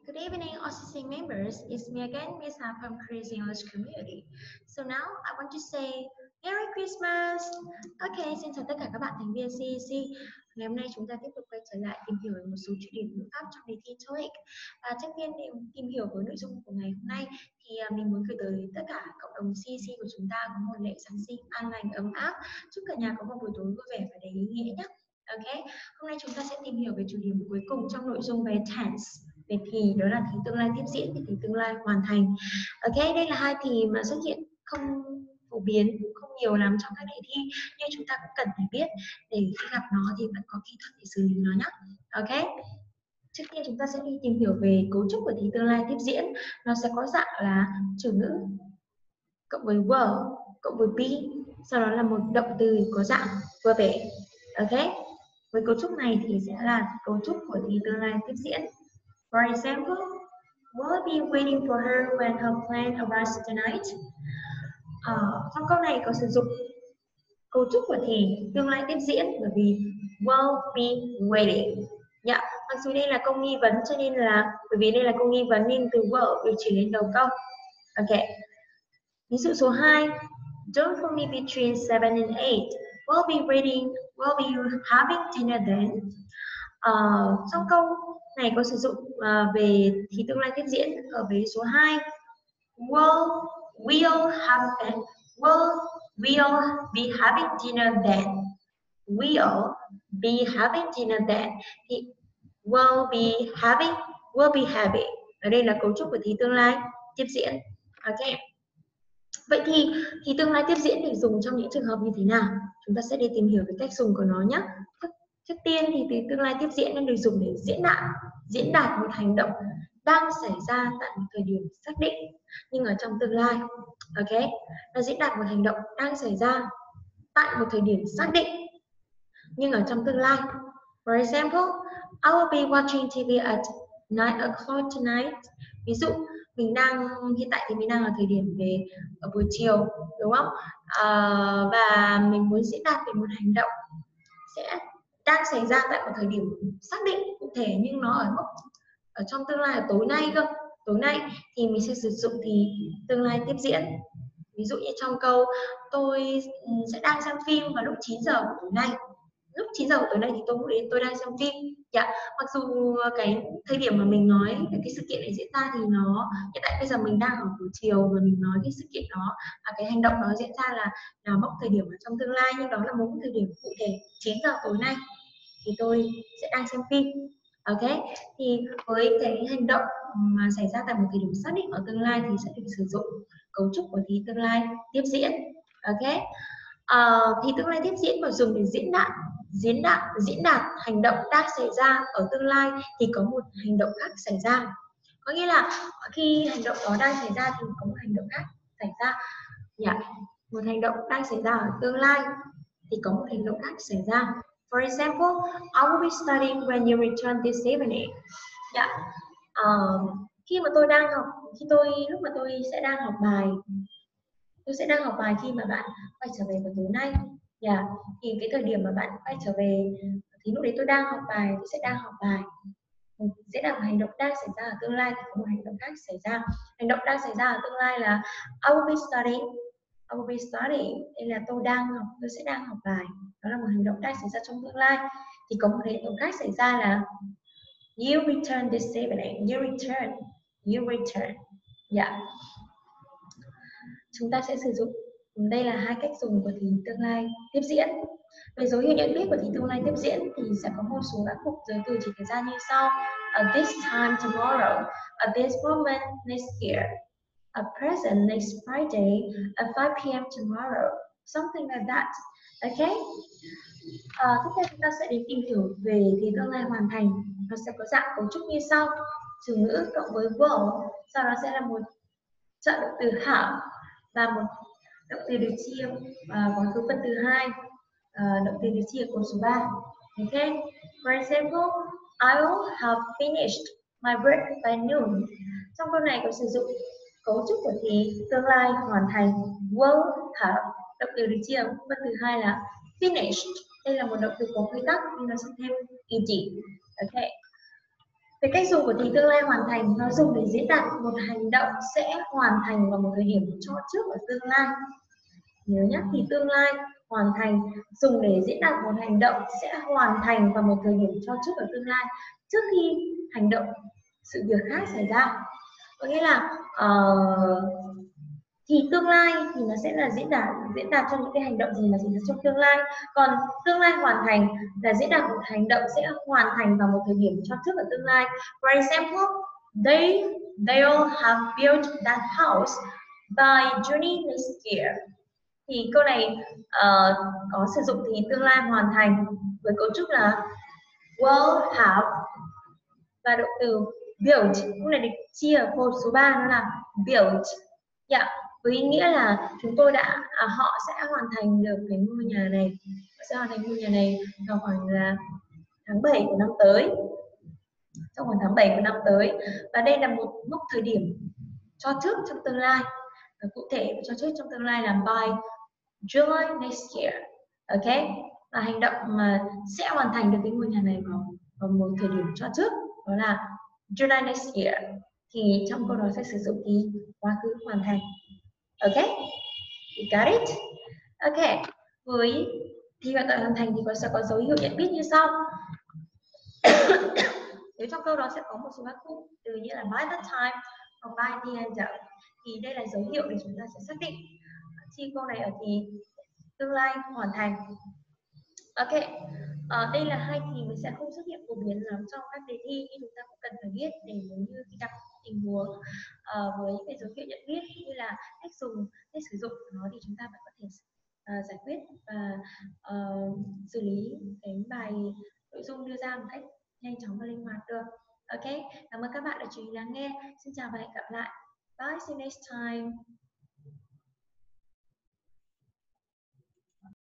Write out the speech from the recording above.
Good evening, OCC members. It's me again, Miss Ha from Crazy English Community. So now I want to say Merry Christmas. Okay, xin chào tất cả các bạn thành viên CEC. Ngày hôm nay chúng ta tiếp tục quay trở lại tìm hiểu một số chủ điểm ngữ pháp trong đề thi TOEIC. Trước tiên để tìm hiểu với nội dung của ngày hôm nay thì mình muốn gửi tới tất cả cộng đồng CEC của chúng ta có một lễ Giáng sinh an lành ấm áp. Chúc cả nhà có một buổi tối vui vẻ và đầy ý nghĩa nhé. Ok, hôm nay chúng ta sẽ tìm hiểu về chủ điểm cuối cùng trong nội dung về tense, về thì, đó là thì tương lai tiếp diễn và thì tương lai hoàn thành. Ok, đây là hai thì mà xuất hiện không phổ biến, cũng không nhiều lắm trong các đề thi, nhưng chúng ta cũng cần phải biết để khi gặp nó thì vẫn có kỹ thuật để xử lý nó nhé. Ok, trước tiên chúng ta sẽ đi tìm hiểu về cấu trúc của thì tương lai tiếp diễn. Nó sẽ có dạng là chủ ngữ cộng với were cộng với be, sau đó là một động từ có dạng verb. Ok, với cấu trúc này thì sẽ là cấu trúc của thì tương lai tiếp diễn. For example, will I be waiting for her when her plane arrives tonight? Trong câu này có sử dụng cấu trúc của thì tương lai tiếp diễn bởi vì will be waiting. Dạ, mặc dù đây là câu nghi vấn cho nên là bởi vì đây là câu nghi vấn nên từ will được chỉ lên đầu câu. Ok. Ví dụ số 2, don't call me between 7 and 8. We'll be waiting, we'll be having dinner then. Trong câu này có sử dụng về thì tương lai tiếp diễn ở vế số 2. We'll be having dinner then. We'll be having dinner then. Thì will be having. Ở đây là cấu trúc của thì tương lai tiếp diễn. Ok. Vậy thì tương lai tiếp diễn được dùng trong những trường hợp như thế nào? Chúng ta sẽ đi tìm hiểu về cách dùng của nó nhé. Trước tiên thì từ tương lai tiếp diễn nên được dùng để diễn đạt một hành động đang xảy ra tại một thời điểm xác định nhưng ở trong tương lai. Ok, nó diễn đạt một hành động đang xảy ra tại một thời điểm xác định nhưng ở trong tương lai. For example, I will be watching TV at 9 o'clock tonight. Ví dụ hiện tại thì mình đang ở thời điểm về ở buổi chiều, đúng không? Và mình muốn diễn đạt về một hành động sẽ đang xảy ra tại một thời điểm xác định cụ thể nhưng nó ở trong tương lai, ở tối nay cơ. Tối nay thì mình sẽ sử dụng thì tương lai tiếp diễn. Ví dụ như trong câu tôi sẽ đang xem phim vào lúc 9 giờ của tối nay. Lúc 9 giờ của tối nay thì tôi đang xem phim. Dạ, mặc dù cái thời điểm mà mình nói cái sự kiện này diễn ra thì nó hiện tại bây giờ mình đang ở buổi chiều và mình nói cái sự kiện đó, cái hành động đó diễn ra là mốc thời điểm ở trong tương lai, nhưng đó là một thời điểm cụ thể 9 giờ tối nay thì tôi sẽ đang xem phim. Ok, thì với cái hành động mà xảy ra tại một thời điểm xác định ở tương lai thì sẽ được sử dụng cấu trúc của thì tương lai tiếp diễn. Ok, thì tương lai tiếp diễn mà dùng để diễn đạt hành động đang xảy ra ở tương lai thì có một hành động khác xảy ra. Có nghĩa là khi hành động đó đang xảy ra thì có một hành động khác xảy ra. Một hành động đang xảy ra ở tương lai thì có một hành động khác xảy ra. For example, I will be studying when you return this evening. Khi mà tôi đang học, lúc mà tôi sẽ đang học bài khi mà bạn quay trở về vào tối nay. Thì cái thời điểm mà bạn quay trở về thì lúc đấy tôi đang học bài, tôi sẽ đang học bài. Sẽ là một hành động đang xảy ra ở tương lai thì có một hành động khác xảy ra. Hành động đang xảy ra ở tương lai là I will be studying. Đây là tôi sẽ đang học bài. Đó là một hành động đang xảy ra trong tương lai. Thì có một hành động khác xảy ra là you return this evening. You return. Chúng ta sẽ sử dụng, đây là hai cách dùng của thì tương lai tiếp diễn. Về dấu hiệu nhận biết của thì tương lai tiếp diễn thì sẽ có một số các cụm giới từ chỉ thời gian như sau: at this time tomorrow, at this moment next year, at present next Friday, at 5 p.m. tomorrow, something like that. Ok. Tiếp theo chúng ta sẽ đến tìm hiểu về thì tương lai hoàn thành. Nó sẽ có dạng cấu trúc như sau: chủ ngữ cộng với will, sau đó sẽ là một trợ động từ have và một động từ được chia có số phân từ 2, động từ được chia của số 3. Ok. For example, I will have finished my work by noon. Trong câu này có sử dụng cấu trúc của thì tương lai hoàn thành will have, động từ được chia phân từ 2 là finished. Đây là một động từ có quy tắc nhưng nó sẽ thêm ing. Ok. Cái cách dùng của thì tương lai hoàn thành nó dùng để diễn đạt một hành động sẽ hoàn thành vào một thời điểm cho trước ở tương lai. Nhớ nhé, thì tương lai hoàn thành dùng để diễn đạt một hành động sẽ hoàn thành vào một thời điểm cho trước ở tương lai, trước khi hành động sự việc khác xảy ra. Có nghĩa là thì tương lai thì nó sẽ là diễn đạt cho những cái hành động gì mà diễn ra trong tương lai, còn tương lai hoàn thành là diễn đạt một hành động sẽ hoàn thành vào một thời điểm cho trước ở tương lai. For example, they'll have built that house by June next year. Thì câu này có sử dụng thì tương lai hoàn thành với cấu trúc là will have và động từ built. Lúc này được chia ở câu số 3 nó là built. Yeah, với ý nghĩa là chúng tôi đã họ sẽ hoàn thành được cái ngôi nhà này, họ sẽ hoàn thành ngôi nhà này vào khoảng là tháng 7 của năm tới, trong khoảng tháng 7 của năm tới. Và đây là một mốc thời điểm cho trước trong tương lai, và cụ thể cho trước trong tương lai là by July next year. Ok, và hành động mà sẽ hoàn thành được cái ngôi nhà này vào một thời điểm cho trước đó là July next year. Thì trong câu đó sẽ sử dụng thì quá khứ hoàn thành. Ok, you got it? Ok, với thì hoạt động hoàn thành thì sẽ có dấu hiệu nhận biết như sau. Nếu trong câu đó sẽ có một số các cụm từ như là by the time hoặc by the end of, thì đây là dấu hiệu để chúng ta sẽ xác định khi câu này ở thì tương lai hoàn thành. Ok, đây là hai thì mình sẽ không xuất hiện phổ biến lắm trong các đề thi, nhưng chúng ta cũng cần phải biết để nếu như khi gặp tình huống với cái dấu hiệu nhận biết như là cách dùng, cách sử dụng của nó thì chúng ta vẫn có thể giải quyết và xử lý cái bài nội dung đưa ra một cách nhanh chóng và linh hoạt được. Ok, cảm ơn các bạn đã chú ý lắng nghe. Xin chào và hẹn gặp lại. Bye, see you next time.